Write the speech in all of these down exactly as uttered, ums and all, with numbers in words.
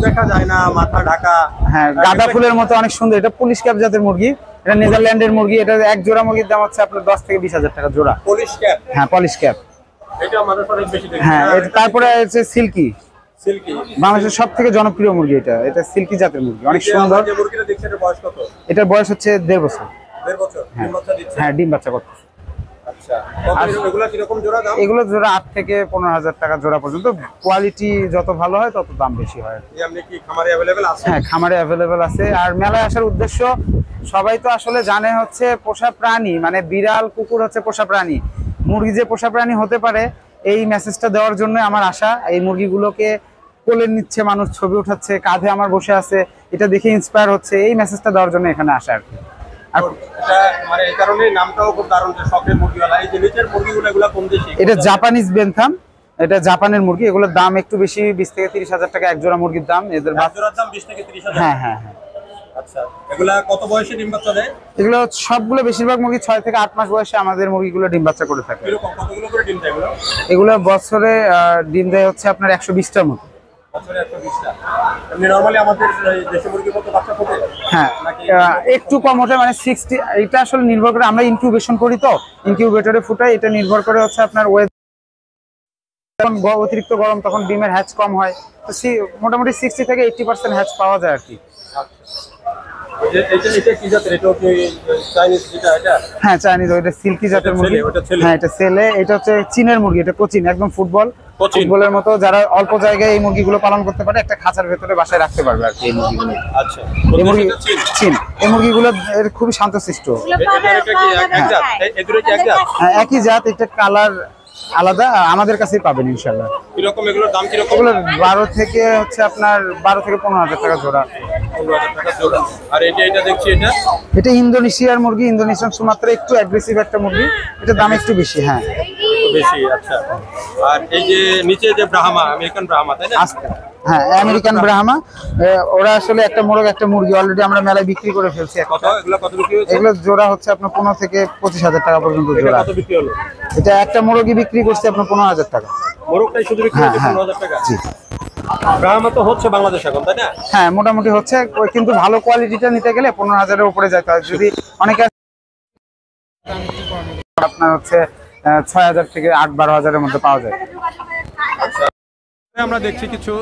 দেখা যায় না, মাথা ঢাকা। হ্যাঁ, গাঁদা ফুলের মতো অনেক সুন্দর। এটা পুলিশ ক্যাপ জাতের মুরগি, এটা নেদারল্যান্ডের মুরগি। এটা এক জোড়া মুরগির দাম হচ্ছে আপনার দশ থেকে বিশ হাজার টাকা জোড়া। Police cap? হ্যাঁ, পলিশ ক্যাপ। এটা মানুষ অনেক বেশি দেখে। হ্যাঁ, তারপরে হচ্ছে সিল্কি। সিল্কি বাংলাদেশের সব থেকে জনপ্রিয় মুরগি এটা। এটা সিল্কি জাতের মুরগি, অনেক সুন্দর। যে মুরগিটা দেখছেন এর বয়স কত? এটার বয়স হচ্ছে দেড় বছর। দেড় বছর? ডিম বাচ্চা দিচ্ছে? হ্যাঁ, ডিম বাচ্চা করতেছে। আচ্ছা, কত এগুলা কি রকম জোড়া দাম? এগুলো জোড়া আট থেকে পনেরো হাজার টাকা জোড়া পর্যন্ত। কোয়ালিটি যত ভালো হয় তত দাম বেশি হয়। আপনি কি খামারে অ্যাভেলেবেল আছে? হ্যাঁ, খামারে অ্যাভেলেবেল আছে। আর মেলায় আসার উদ্দেশ্য সবাই তো আসলে জানে হচ্ছে পোষা প্রাণী, মানে বিড়াল কুকুর হচ্ছে পোষা প্রাণী, মুরগি যে পোষা প্রাণী হতে পারে এই মেসেজটা দেওয়ার জন্য আমার আশা। এই মুরগিগুলোকে কোলে নিচ্ছে মানুষ, ছবি উঠাচ্ছে, কাঁধে আমার বসে আছে, এটা দেখে ইন্সপায়ার হচ্ছে, এই মেসেজটা দেওয়ার জন্য এখানে আসা আর কি। আর এটা মানে এই কারণে নামটাও খুব দারুণ, যে শখের মুরগিওয়ালা। এই যে নিচের মুরগিগুলো এগুলো কোন দেশি? এটা জাপানিজ বেনথাম, এটা জাপানের মুরগি। এগুলোর দাম একটু বেশি, বিশ থেকে তিরিশ হাজার টাকা এক জোড়া মুরগির দাম। এদের জোড়ার দাম বিশ থেকে তিরিশ হাজার? হ্যাঁ হ্যাঁ হ্যাঁ। আচ্ছা, এগুলা কত বয়সে ডিম বাচ্চা দেয়? এগুলো সবগুলো বেশিরভাগ মুরগি ছয় থেকে আট মাস বয়সে আমাদের মুরগিগুলো ডিম বাচ্চা করে থাকে। এরকম কতগুলো করে ডিম দেয় এগুলো? এগুলো বছরে ডিম দেয় হচ্ছে আপনার একশো বিশটার মতো। বছরে একশো বিশটা? এমনি নরমালি আমাদের দেশি মুরগির মতো বাচ্চা ফোটে? হ্যাঁ, একটু কম ওঠে, মানে সিক্সটি। এটা আসলে নির্ভর করে, আমরা ইনকিউবেশন করি তো, ইনকিউবেটরে ফুটাই। এটা নির্ভর করে হচ্ছে আপনার ওয়েদার, যখন অতিরিক্ত গরম তখন ডিমের হ্যাচ কম হয়। তো মোটামুটি সিক্সটি থেকে এইটটি পার্সেন্ট হ্যাচ পাওয়া যায় আর কি। হ্যাঁ, চাইনিজ। ওইটা সিল্কি জাতের মুরগি। হ্যাঁ, এটা ছেলে। এটা হচ্ছে চীনের মুরগি, এটা কোচিন, একদম ফুটবল ফুটবলের মতো। যারা অল্প জায়গায় এই মুরগিগুলো পালন করতে পারে, একটা খাঁচার ভেতরে বাসায় রাখতে পারবে আর কি এই মুরগিগুলো। আচ্ছা, এই মুরগি চীন। এই মুরগিগুলো এর খুবই শান্তশিষ্ট। হ্যাঁ, একই জাত। এটা কালার আলাদা, আমাদের কাছেই পাবেন ইনশাল্লাহ। কিরকম এগুলোর দাম? কিরকম? এগুলো বারো থেকে হচ্ছে আপনার বারো থেকে পনেরো হাজার টাকা জোড়া। আর এটা এটা দেখছি, এটা এটা ইন্দোনেশিয়ার মুরগি, ইন্দোনেশিয়ান সুমাত্রা, একটু অ্যাগ্রেসিভ একটা মুরগি। এটা দাম একটু বেশি। হ্যাঁ, বেশি। আচ্ছা, আর এই যে নিচে যে ব্রাহ্মা, আমেরিকান ব্রাহ্মা, তাই না? আস্তে। হ্যাঁ, আমেরিকান ব্রাহ্মা। ওরা আসলে একটা মোরগ একটা মুরগি অলরেডি আমরা মেলায় বিক্রি করে ফেলছি। কত এগুলো কত বিক্রি হচ্ছে? এগুলো জোড়া হচ্ছে আপনার পনেরো থেকে পঁচিশ হাজার টাকা পর্যন্ত জোড়া। কত বিক্রি হলো? এটা একটা মুরগি বিক্রি করছে আপনার পনেরো হাজার টাকা। মোরগটাই শুধু বিক্রি হচ্ছে পনেরো হাজার টাকা? জি। ব্রাহ্মা তো হচ্ছে বাংলাদেশ এখন, তাই না? হ্যাঁ, মোটামুটি হচ্ছে, কিন্তু ভালো কোয়ালিটিটা নিতে গেলে পনেরো হাজারের উপরে যেতে হয়। যদি অনেকে আপনার হচ্ছে ছয় হাজার থেকে আট বারো হাজারের মধ্যে পাওয়া যায়। আমরা দেখছি কিছু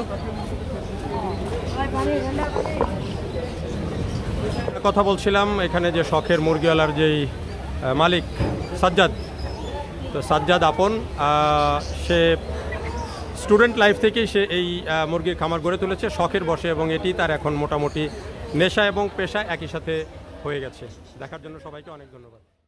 কথা বলছিলাম এখানে যে শখের মুরগিওয়ালার যেই মালিক সাজ্জাদ, তো সাজ্জাদ আপন, সে স্টুডেন্ট লাইফ থেকেই সে এই মুরগির খামার গড়ে তুলেছে শখের বসে, এবং এটি তার এখন মোটামুটি নেশা এবং পেশা একই সাথে হয়ে গেছে। দেখার জন্য সবাইকে অনেক ধন্যবাদ।